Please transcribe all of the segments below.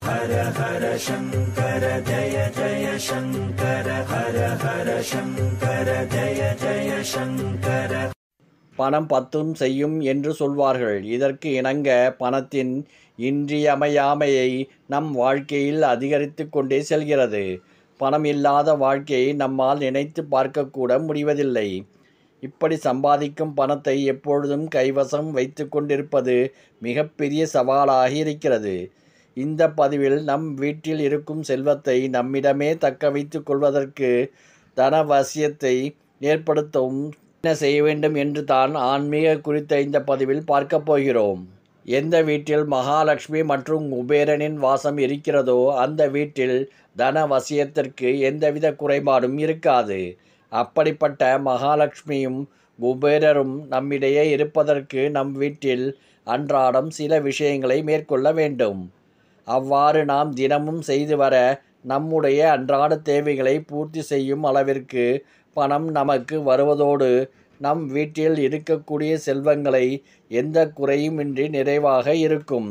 ஹர ஹர சங்கர ஜய ஜய சங்கர ஹர ஹர சங்கர ஜய ஜய சங்கர. பணம் பத்தும் செய்யும் என்று சொல்வார்கள். இதற்கு இணங்க பணத்தின் இன்றியமையாமையை நம் வாழ்க்கையில் அதிகரித்து கொண்டே செல்கிறது. பணம் இல்லாத வாழ்க்கையை நம்மால் நினைத்து பார்க்கக்கூட முடிவதில்லை. இப்படி சம்பாதிக்கும் பணத்தை எப்பொழுதும் கைவசம் வைத்து கொண்டிருப்பது மிகப்பெரிய சவாலாக இருக்கிறது. இந்த பதிவில் நம் வீட்டில் இருக்கும் செல்வத்தை நம்மிடமே தக்க வைத்து கொள்வதற்கு தனவசியத்தை ஏற்படுத்தவும் என்ன செய்ய வேண்டும் என்று தான் ஆன்மீக குறித்த இந்த பதிவில் பார்க்க போகிறோம். எந்த வீட்டில் மகாலட்சுமி மற்றும் குபேரனின் வாசம் இருக்கிறதோ அந்த வீட்டில் தனவசியத்திற்கு எந்தவித குறைபாடும் இருக்காது. அப்படிப்பட்ட மகாலட்சுமியும் குபேரரும் நம்மிடையே இருப்பதற்கு நம் வீட்டில் அன்றாடம் சில விஷயங்களை மேற்கொள்ள வேண்டும். அவ்வாறு நாம் தினமும் செய்து வர நம்முடைய அன்றாட தேவைகளை பூர்த்தி செய்யும் அளவிற்கு பணம் நமக்கு வருவதோடு நம் வீட்டில் இருக்கக்கூடிய செல்வங்களை எந்த குறையுமின்றி நிறைவாக இருக்கும்.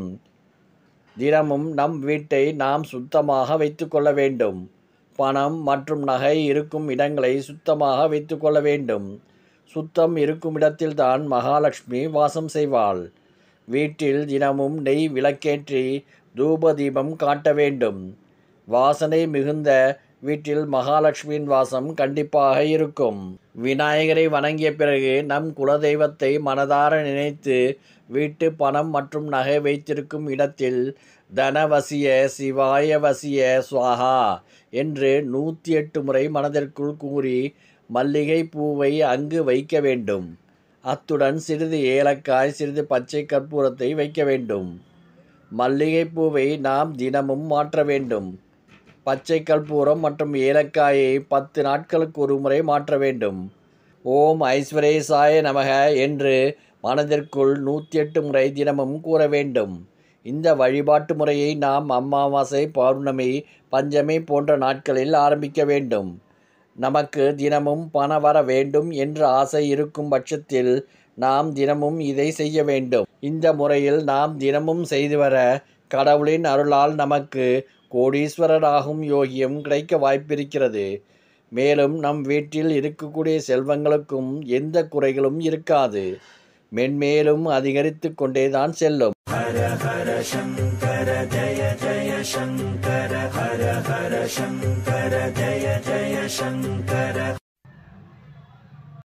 தினமும் நம் வீட்டை நாம் சுத்தமாக வைத்து கொள்ள வேண்டும். பணம் மற்றும் நகை இருக்கும் இடங்களை சுத்தமாக வைத்து கொள்ள வேண்டும். சுத்தம் இருக்கும் இடத்தில்தான் மகாலட்சுமி வாசம் செய்வாள். வீட்டில் தினமும் நெய் விளக்கேற்றி தூப தீபம் காட்ட வேண்டும். வாசனை மிகுந்த வீட்டில் மகாலட்சுமியின் வாசம் கண்டிப்பாக இருக்கும். விநாயகரை வணங்கிய பிறகு நம் குலதெய்வத்தை மனதார நினைத்து வீட்டு பணம் மற்றும் நகை வைத்திருக்கும் இடத்தில் தனவசிய சிவாய வசிய சுவாகா என்று 108 முறை மனதிற்குள் கூறி மல்லிகை பூவை அங்கு வைக்க வேண்டும். அத்துடன் சிறிது ஏலக்காய், சிறிது பச்சை கற்பூரத்தை வைக்க வேண்டும். மல்லிகை பூவை நாம் தினமும் மாற்ற வேண்டும். பச்சை கற்பூரம் மற்றும் ஏலக்காயை 10 நாட்களுக்கு ஒரு முறை மாற்ற வேண்டும். ஓம் ஐஸ்வரேசாய நமக என்று மனதிற்குள் 108 முறை தினமும் கூற வேண்டும். இந்த வழிபாட்டு முறையை நாம் அமாவாசை, பௌர்ணமி, பஞ்சமி போன்ற நாட்களில் ஆரம்பிக்க வேண்டும். நமக்கு தினமும் பண வர வேண்டும் என்ற ஆசை இருக்கும் பட்சத்தில் நாம் தினமும் இதை செய்ய வேண்டும். இந்த முறையில் நாம் தினமும் செய்து வர கடவுளின் அருளால் நமக்கு கோடீஸ்வரராகும் யோகியம் கிடைக்க வாய்ப்பிருக்கிறது. மேலும் நம் வீட்டில் இருக்கக்கூடிய செல்வங்களுக்கும் எந்த குறைகளும் இருக்காது. மென்மேலும் அதிகரித்து கொண்டேதான் செல்லும். ஹர ஹர சங்கர ஜய ஜய சங்கர ஹர ஹர சங்கர ஜய ஜய சங்கர.